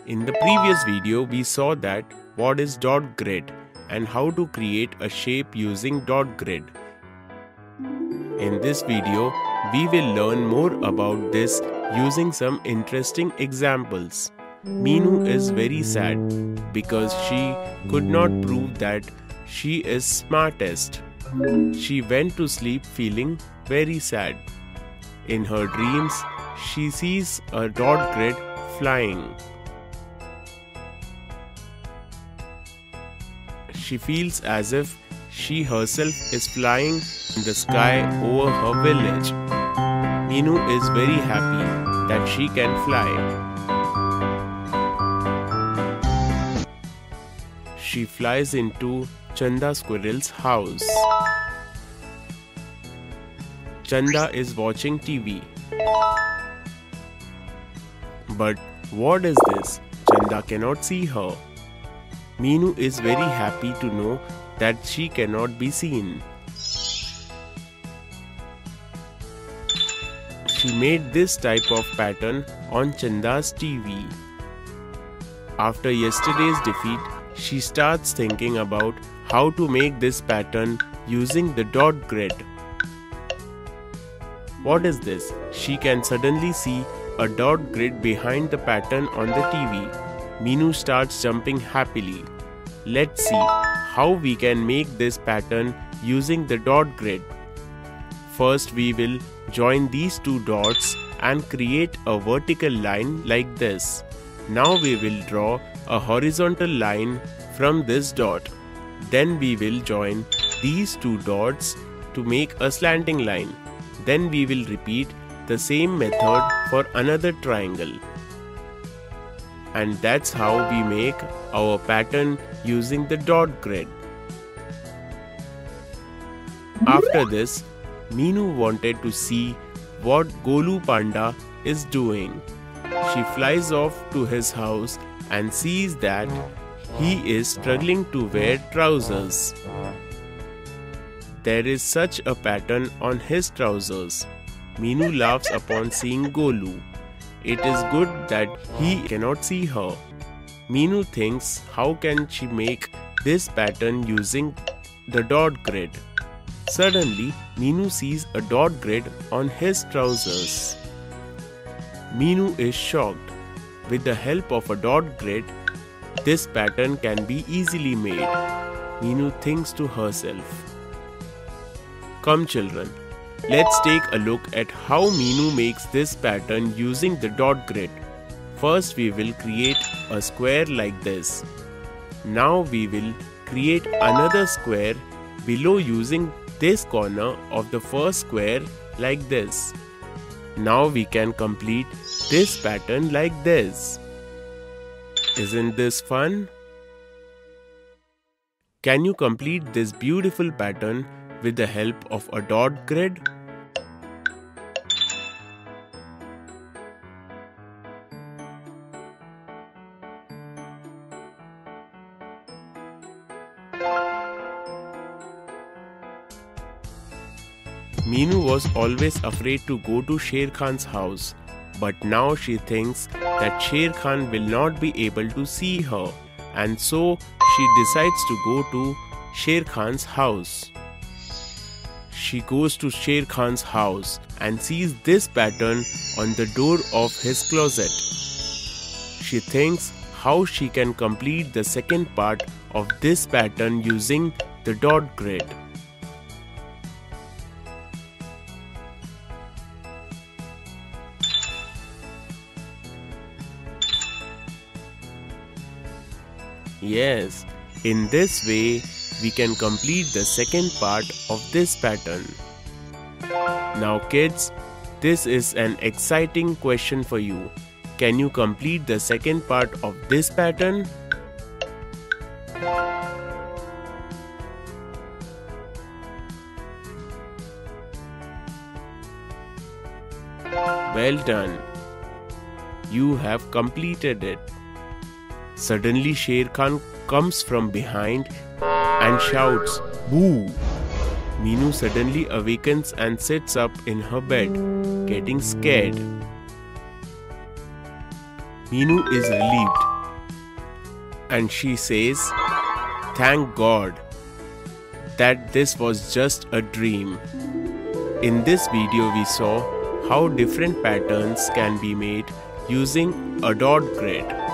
In the previous video, we saw that what is dot grid and how to create a shape using dot grid. In this video, we will learn more about this using some interesting examples. Meenu is very sad because she could not prove that she is smartest. She went to sleep feeling very sad. In her dreams, she sees a dot grid flying. She feels as if she herself is flying in the sky over her village. Meenu is very happy that she can fly. She flies into Chanda Squirrel's house. Chanda is watching TV. But what is this? Chanda cannot see her. Meenu is very happy to know that she cannot be seen. She made this type of pattern on Chanda's TV. After yesterday's defeat, she starts thinking about how to make this pattern using the dot grid. What is this? She can suddenly see a dot grid behind the pattern on the TV. Meenu starts jumping happily. Let's see how we can make this pattern using the dot grid. First, we will join these two dots and create a vertical line like this. Now we will draw a horizontal line from this dot. Then we will join these two dots to make a slanting line. Then we will repeat the same method for another triangle. And that's how we make our pattern using the dot grid. After this, Meenu wanted to see what Golu Panda is doing. She flies off to his house and sees that he is struggling to wear trousers. There is such a pattern on his trousers. Meenu laughs upon seeing Golu. It is good that he cannot see her. Meenu thinks how can she make this pattern using the dot grid. Suddenly, Meenu sees a dot grid on his trousers. Meenu is shocked. With the help of a dot grid, this pattern can be easily made. Meenu thinks to herself. Come children, let's take a look at how Meenu makes this pattern using the dot grid. First, we will create a square like this. Now we will create another square below using this corner of the first square like this. Now we can complete this pattern like this. Isn't this fun? Can you complete this beautiful pattern with the help of a dot grid? Meenu was always afraid to go to Sher Khan's house, but now she thinks that Sher Khan will not be able to see her, and so she decides to go to Sher Khan's house. She goes to Sher Khan's house and sees this pattern on the door of his closet. She thinks how she can complete the second part of this pattern using the dot grid. Yes, in this way, we can complete the second part of this pattern. Now kids, this is an exciting question for you. Can you complete the second part of this pattern? Well done. You have completed it. Suddenly Sher Khan comes from behind and shouts, "Boo!" Meenu suddenly awakens and sits up in her bed, getting scared. Meenu is relieved. and she says, "Thank God that this was just a dream." In this video we saw how different patterns can be made using a dot grid.